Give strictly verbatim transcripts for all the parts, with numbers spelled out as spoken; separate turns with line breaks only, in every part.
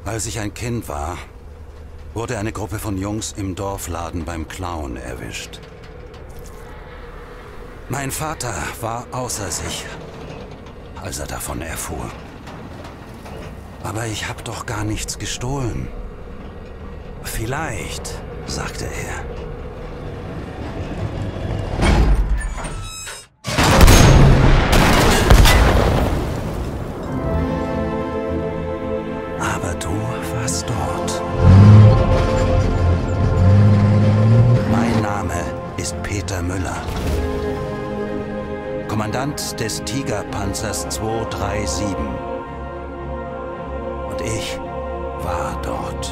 Als ich ein Kind war, wurde eine Gruppe von Jungs im Dorfladen beim Klauen erwischt. Mein Vater war außer sich, als er davon erfuhr. Aber ich habe doch gar nichts gestohlen. Vielleicht, sagte er. Aber du warst dort. Mein Name ist Peter Müller. Kommandant des Tigerpanzers zwei drei sieben. Und ich war dort.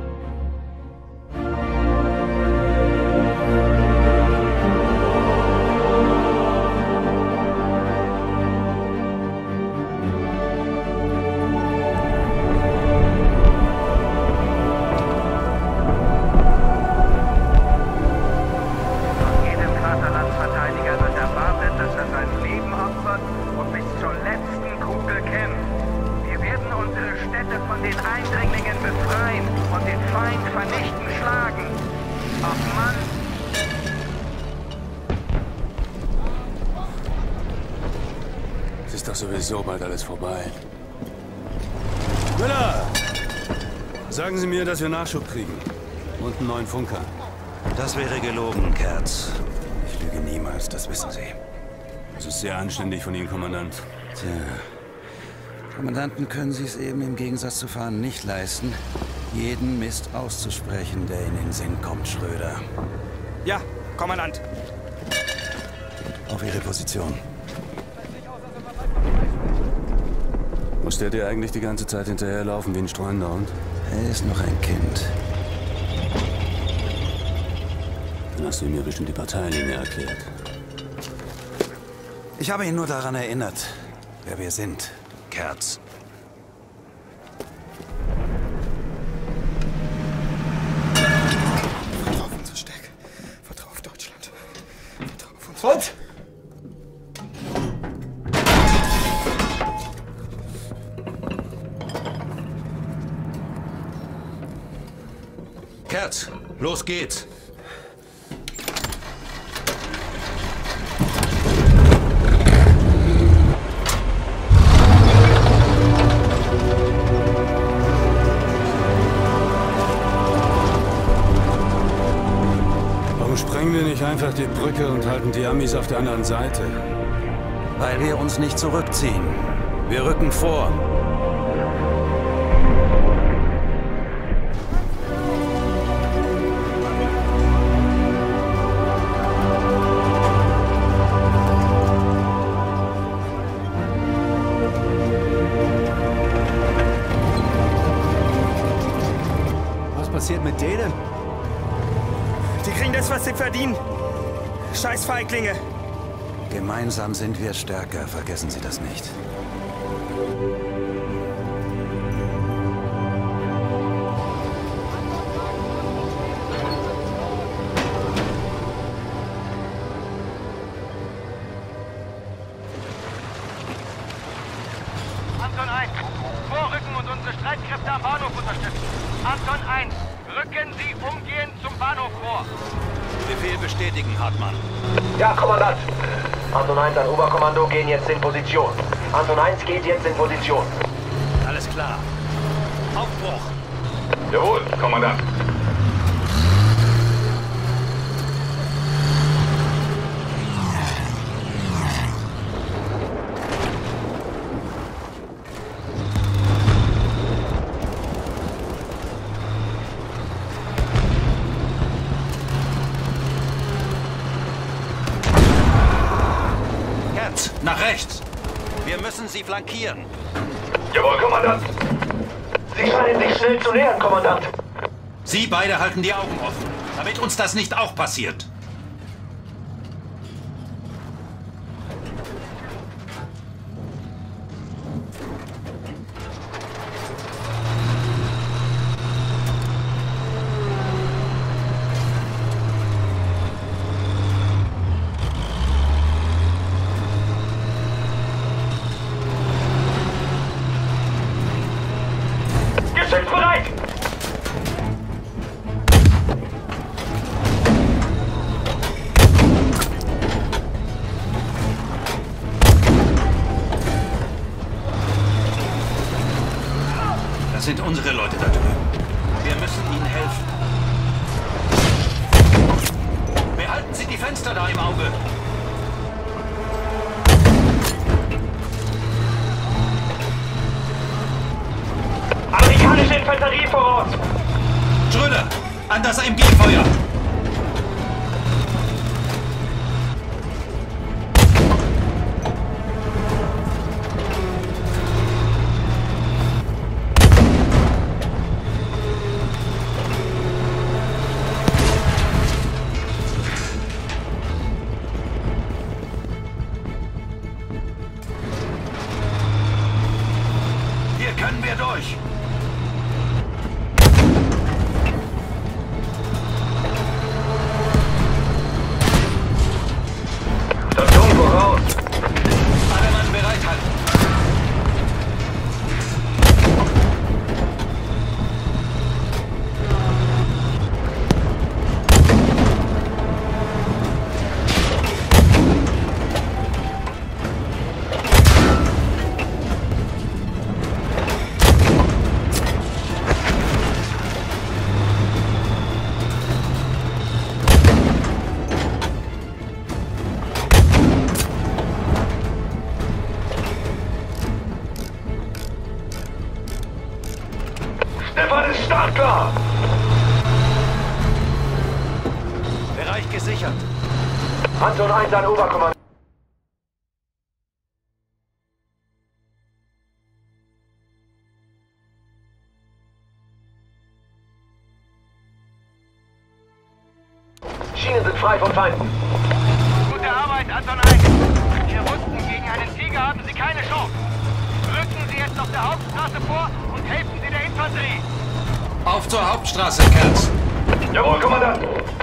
Ist doch sowieso bald alles vorbei. Müller! Sagen Sie mir, dass wir Nachschub kriegen. Und einen neuen Funker.
Das wäre gelogen, Kerz. Ich lüge niemals, das wissen Sie.
Das ist sehr anständig von Ihnen, Kommandant.
Tja. Kommandanten können Sie es eben im Gegensatz zu Fahren nicht leisten, jeden Mist auszusprechen, der in den Sinn kommt, Schröder.
Ja, Kommandant.
Auf Ihre Position.
Muss der dir eigentlich die ganze Zeit hinterherlaufen wie ein streunender Hund?
Er ist noch ein Kind.
Dann hast du ihm ja bestimmt die Parteilinie erklärt.
Ich habe ihn nur daran erinnert, wer wir sind, Kerz.
Vertrau auf unser Steck. Vertrau auf Deutschland. Vertrau auf uns. Und?
Kerz, los geht's.
Warum sprengen wir nicht einfach die Brücke und halten die Amis auf der anderen Seite?
Weil wir uns nicht zurückziehen. Wir rücken vor.
Was passiert mit denen?
Die kriegen das, was sie verdienen. Scheiß Feiglinge.
Gemeinsam sind wir stärker, vergessen Sie das nicht.
Anton eins, vorrücken und unsere Streitkräfte am Bahnhof unterstützen. Anton eins, rücken Sie umgehend zum Bahnhof vor.
Befehl bestätigen, Hartmann.
Ja, Kommandant. Anton eins an Oberkommando gehen jetzt in Position. Anton eins geht jetzt in Position.
Alles klar. Aufbruch.
Jawohl, Kommandant.
Nach rechts! Wir müssen sie flankieren.
Jawohl, Kommandant.
Sie scheinen sich schnell zu nähern, Kommandant.
Sie beide halten die Augen offen, damit uns das nicht auch passiert.
Geschützbereit!
sind unsere Leute da drüben. Wir müssen ihnen helfen. Behalten Sie die Fenster da im Auge.
Amerikanische Infanterie vor Ort!
Schröder, an das M G-Feuer! Hier können wir durch!
Station voraus!
Alle Mann bereithalten!
Stefan ist startklar!
Bereich gesichert.
Anton eins an Oberkommando. Schienen sind frei von Feinden.
Gute Arbeit, Anton eins. Wir wussten, gegen einen Tiger haben Sie keine Chance. Rücken Sie jetzt auf der Hauptstraße vor und helfen Sie der Infanterie.
Auf zur Hauptstraße, Kerz.
Jawohl, Kommandant.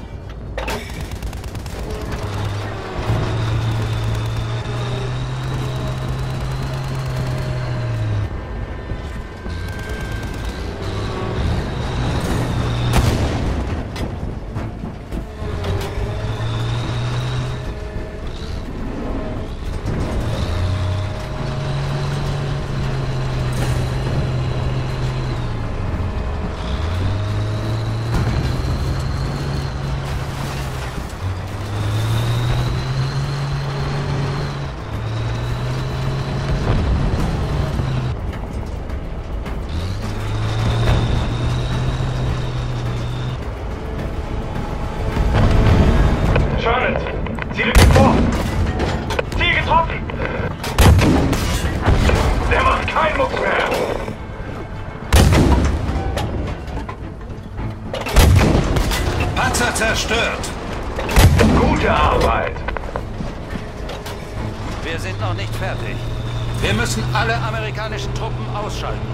Charlotte, Sie rücken vor! Ziel getroffen!
Der macht keinen Mucks mehr.
Panzer zerstört.
Gute Arbeit.
Wir sind noch nicht fertig. Wir müssen alle amerikanischen Truppen ausschalten.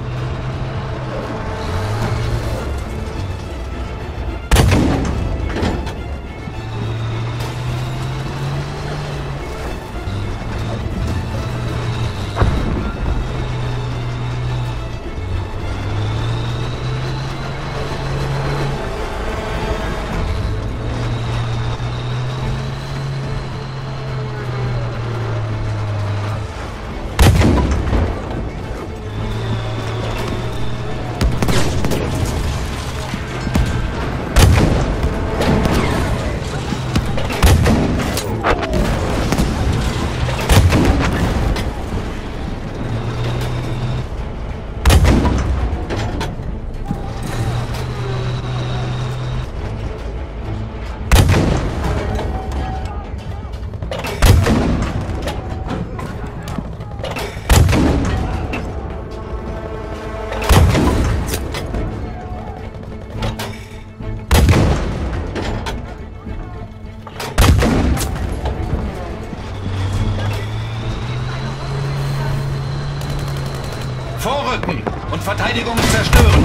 Vorrücken und Verteidigung zerstören.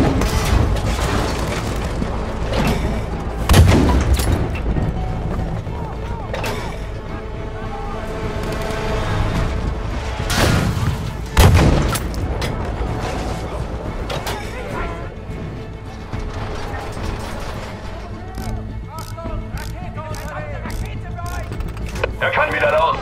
Er kann wieder los.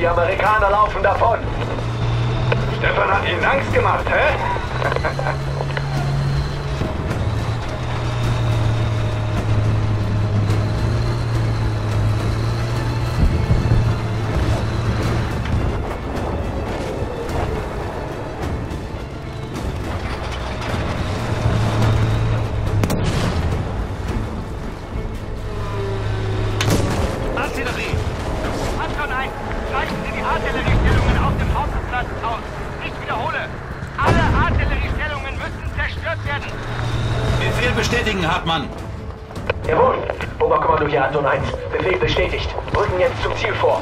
Die Amerikaner laufen davon.
Stefan hat Ihnen Angst gemacht, hä?
Artillerie! Anton eins, greifen Sie die Artilleriestellungen auf dem Hauptplatz aus. Ich wiederhole, alle Artilleriestellungen müssen zerstört werden.
Befehl bestätigen, Hartmann.
Jawohl. Oberkommando hier Anton eins. Befehl bestätigt. Rücken jetzt zum Ziel vor.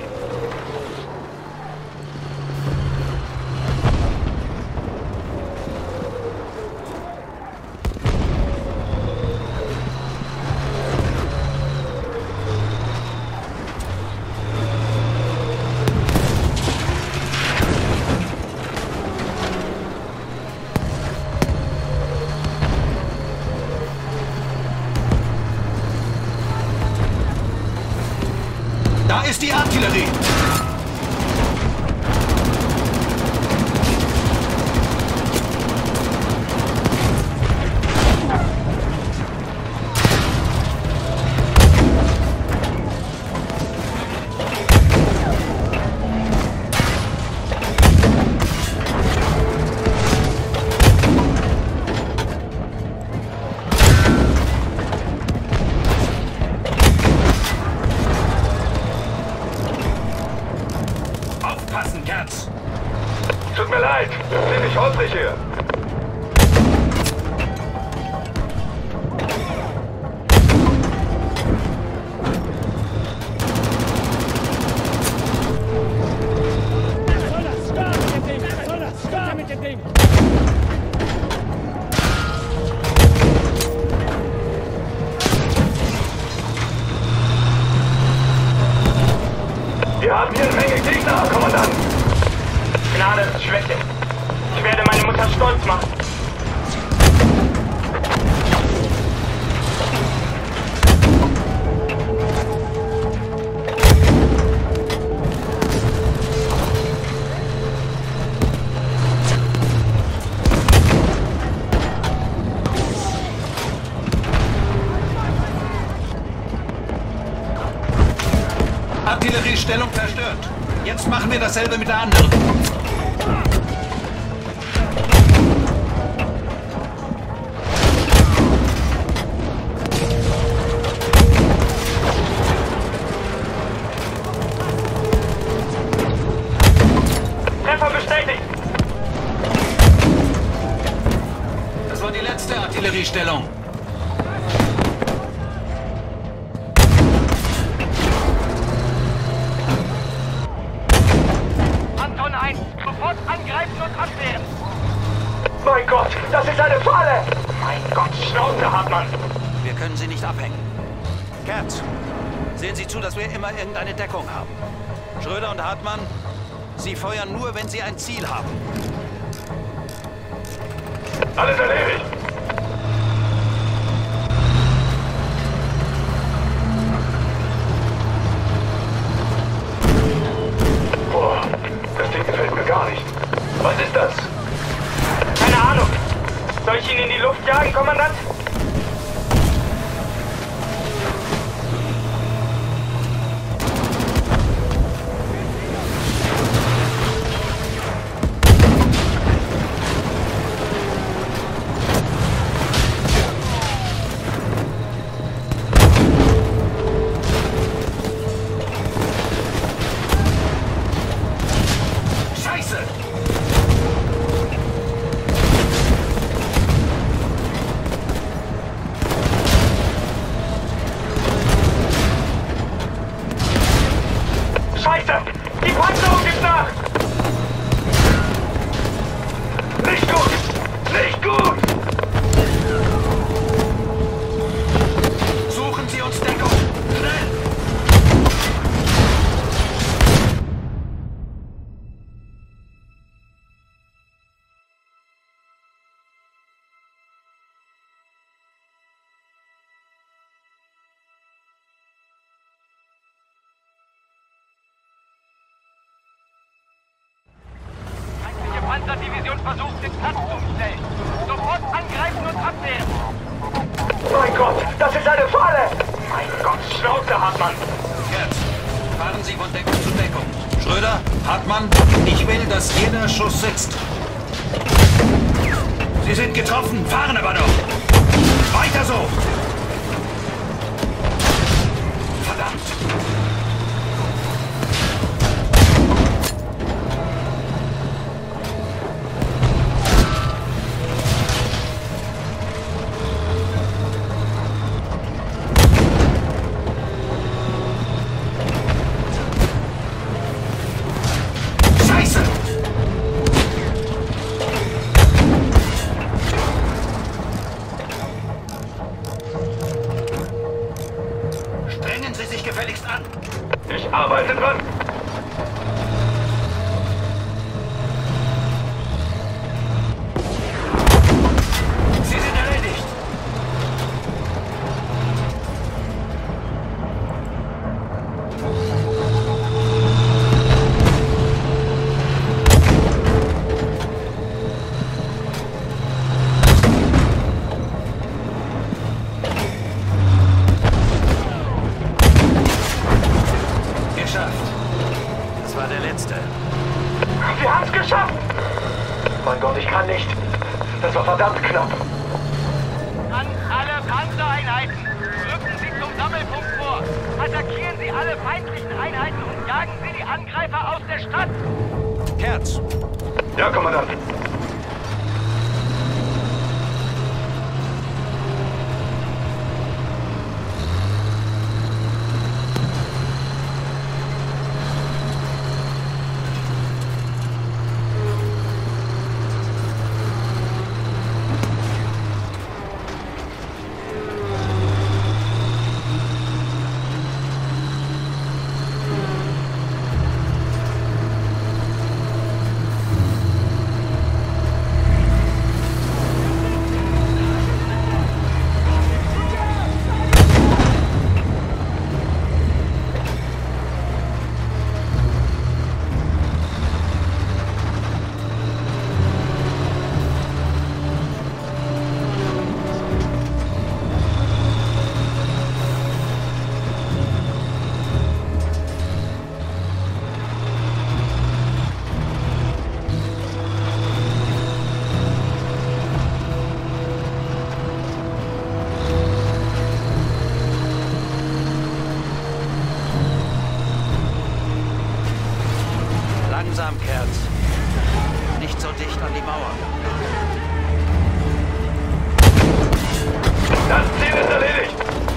Da ist die Artillerie! Aufpassen, Kerz!
Tut mir leid, ziemlich holprig hier. Wir haben hier eine Menge Gegner, Kommandant.
Gnade ist Schwäche. Ich werde meine Mutter stolz machen.
Artilleriestellung zerstört. Jetzt machen wir dasselbe mit der anderen.
Treffer bestätigt.
Das war die letzte Artilleriestellung.
Anton eins, sofort angreifen und abwehren.
Mein Gott, das ist eine Falle!
Mein Gott, Schnauze, Hartmann.
Wir können sie nicht abhängen. Kerz, sehen Sie zu, dass wir immer irgendeine Deckung haben. Schröder und Hartmann, Sie feuern nur, wenn Sie ein Ziel haben.
Alles erledigt. Boah, das Ding gefällt mir gar nicht. Was ist das?
Keine Ahnung. Soll ich ihn in die Luft jagen, Kommandant? Panzerdivision versucht, den Platz zu umstellen. Sofort angreifen und abwehren!
Mein Gott, das ist eine Falle! Mein Gott, Schnauze, Hartmann!
Kerz, fahren Sie von Deckung zu Deckung. Schröder, Hartmann, ich will, dass jeder Schuss sitzt. Sie sind getroffen, fahren aber noch. Weiter so! Verdammt! Gefälligst an!
Ich arbeite dran!
Sie sind erledigt! Das war der letzte.
Wir haben es geschafft! Mein Gott, ich kann nicht. Das war verdammt knapp.
An alle Panzereinheiten! Rücken Sie zum Sammelpunkt vor! Attackieren Sie alle feindlichen Einheiten und jagen Sie die Angreifer aus der Stadt!
Kerz!
Ja, Kommandant.
Langsam, Kerz. Nicht so dicht an die Mauer.
Das Ziel ist erledigt!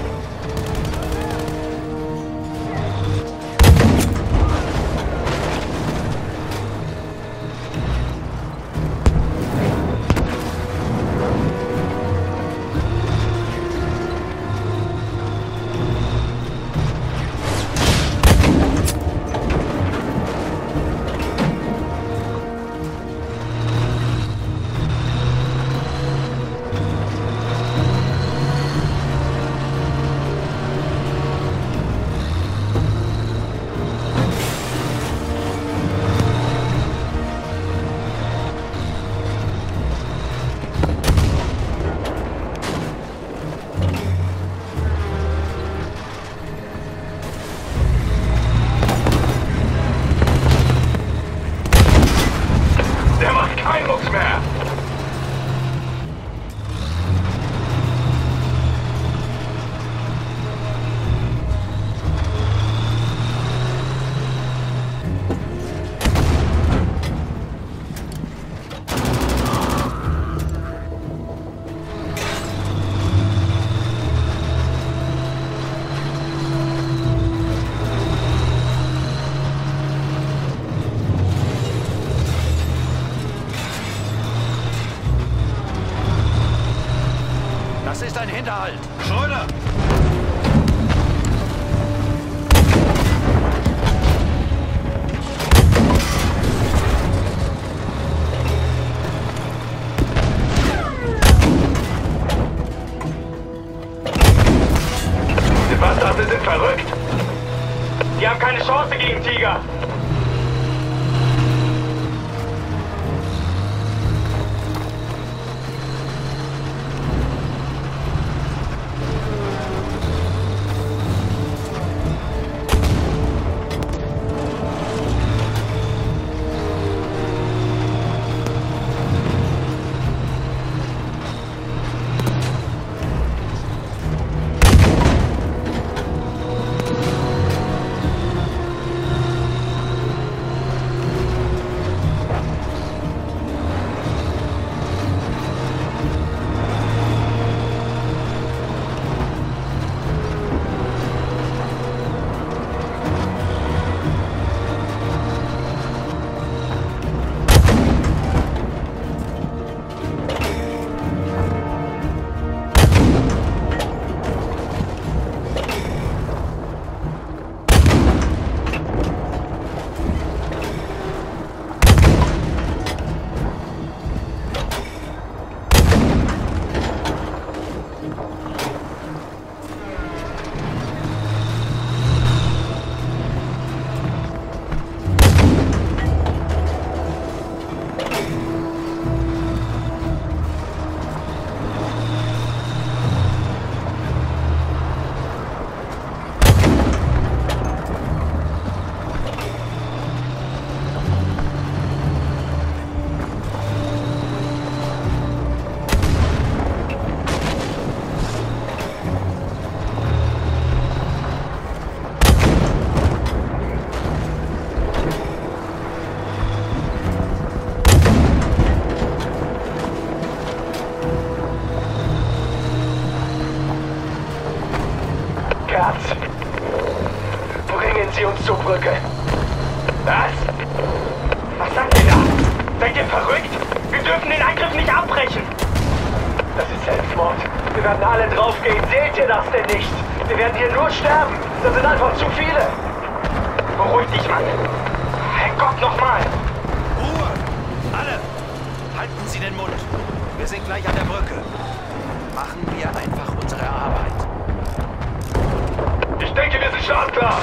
Das ist ein Hinterhalt. Schröder!
Die Bastarde sind verrückt!
Die haben keine Chance gegen Tiger!
Seid ihr verrückt? Wir dürfen den Angriff nicht abbrechen!
Das ist Selbstmord. Wir werden alle draufgehen. Seht ihr das denn nicht? Wir werden hier nur sterben. Das sind einfach zu viele.
Beruhig dich, Mann. Herrgott, nochmal!
Ruhe! Alle! Halten Sie den Mund. Wir sind gleich an der Brücke. Machen wir einfach unsere Arbeit.
Ich denke, wir sind startklar.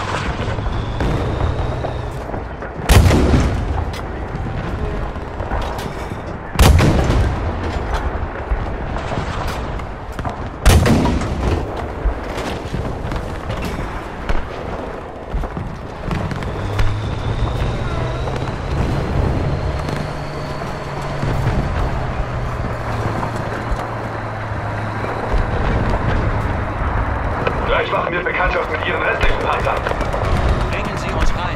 Gleich machen wir Bekanntschaft mit Ihren restlichen Panzern.
Bringen Sie uns rein.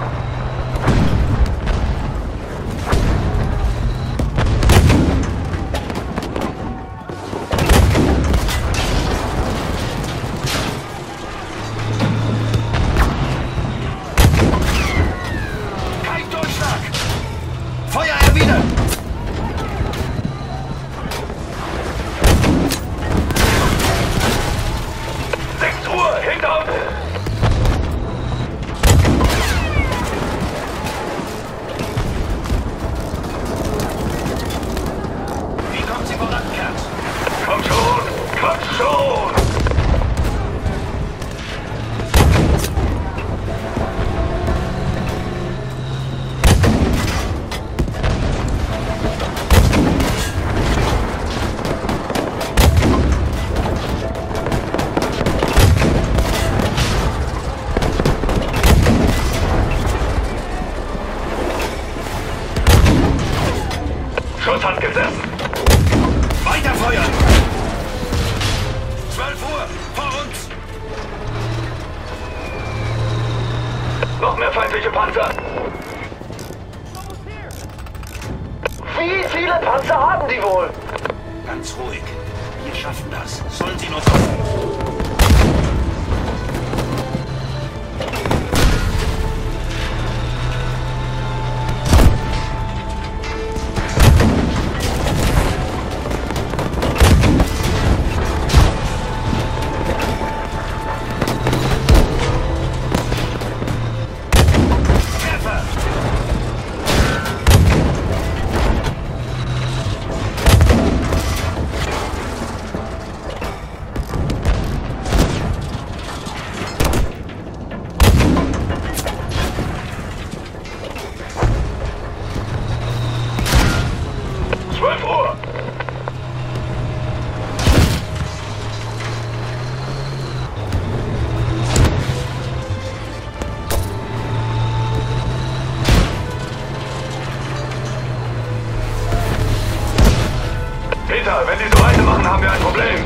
Kein Durchschlag! Feuer erwidern!
sechs Uhr, hinter uns!
Wie kommen Sie voran, Kerz?
Komm schon! Komm schon! Schuss hat gesessen!
Weiter feuern!
zwölf Uhr! Vor uns!
Noch mehr feindliche Panzer!
Wie viele Panzer haben die wohl?
Ganz ruhig. Wir schaffen das. Sollen Sie nur kommen.
zwölf Uhr! Peter, wenn die so weitermachen, haben wir ein Problem.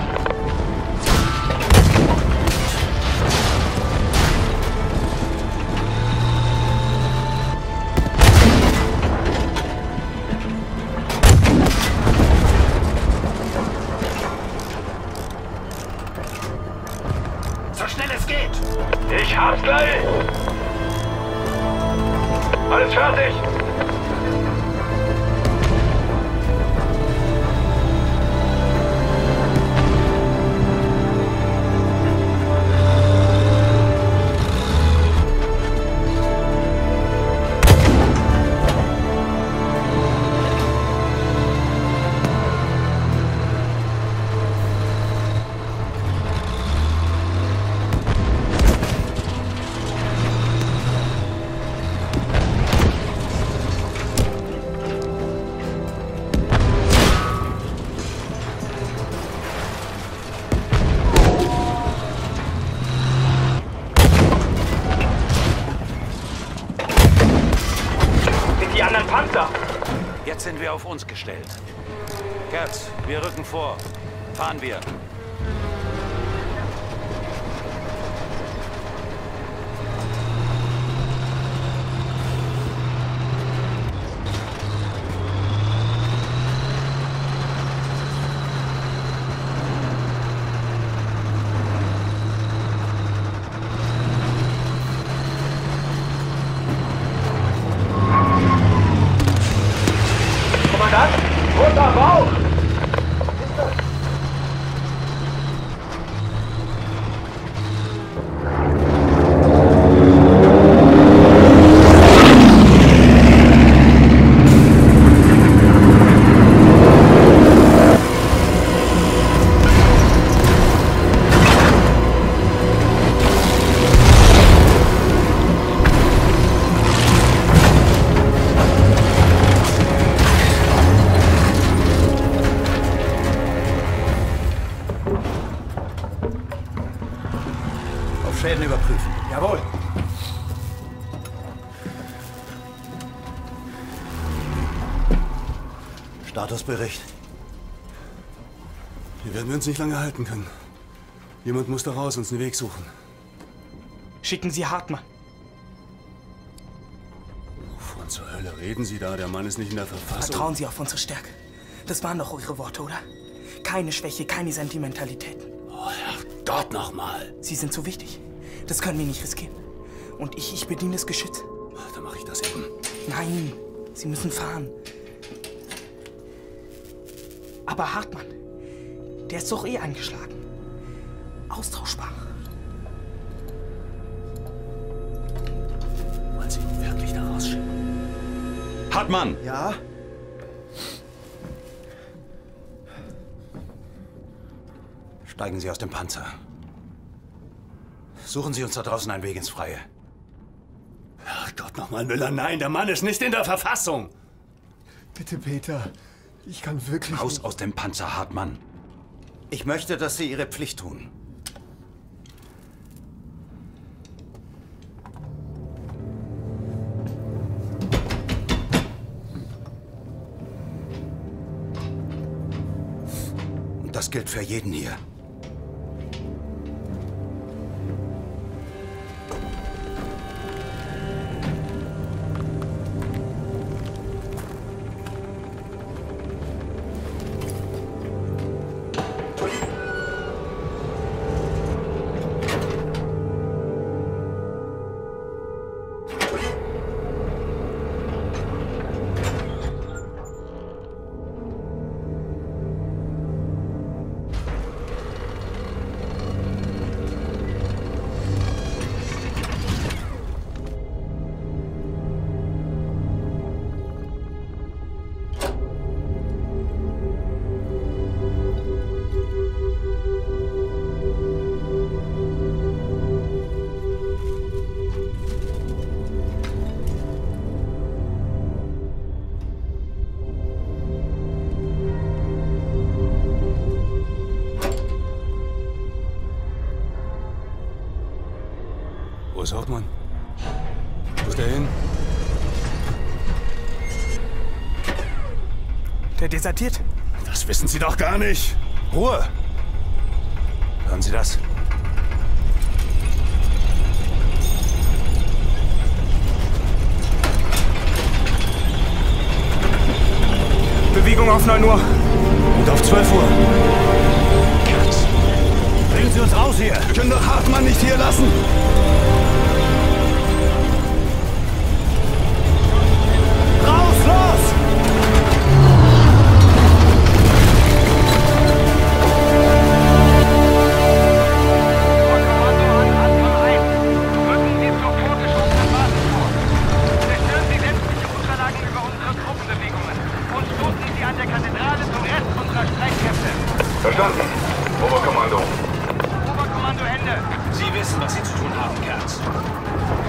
So schnell es geht!
Ich hab's gleich! Alles fertig!
Die anderen Panzer!
Jetzt sind wir auf uns gestellt. Kerz, wir rücken vor. Fahren wir. Statusbericht.
Hier werden wir uns nicht lange halten können. Jemand muss da raus, uns einen Weg suchen.
Schicken Sie Hartmann.
Wovon zur Hölle reden Sie da? Der Mann ist nicht in der Verfassung.
Vertrauen Sie auf unsere Stärke. Das waren doch eure Worte, oder? Keine Schwäche, keine Sentimentalitäten.
Oh, Herrgott nochmal.
Sie sind so wichtig. Das können wir nicht riskieren. Und ich, ich bediene das Geschütz.
Dann mache ich das eben.
Nein, Sie müssen fahren. Aber Hartmann, der ist doch eh angeschlagen. Austauschbar.
Wollen Sie ihn wirklich da rausschicken?
Hartmann!
Ja?
Steigen Sie aus dem Panzer. Suchen Sie uns da draußen einen Weg ins Freie.
Herrgott nochmal, Müller, nein, der Mann ist nicht in der Verfassung.
Bitte, Peter. Ich kann wirklich...
Raus aus dem Panzer, Hartmann. Ich möchte, dass Sie Ihre Pflicht tun. Und das gilt für jeden hier.
Wo ist Hauptmann? Wo ist der hin?
Der desertiert.
Das wissen Sie doch gar nicht.
Ruhe! Hören Sie das?
Bewegung auf neun Uhr.
Und auf zwölf Uhr.
Bringen Sie uns raus hier!
Wir können doch Hartmann nicht hier lassen.
Raus, los!
Kommando an Anton eins. Rücken Sie zur vorgeschobenen Basis vor. Zerstören Sie sämtliche Unterlagen über unsere Truppenbewegungen und stoßen Sie an der Kathedrale zum Rest unserer Streitkräfte.
Verstanden. Oberkommando.
Oberkommando Ende.
Sie wissen, was Sie zu tun haben, Kerz.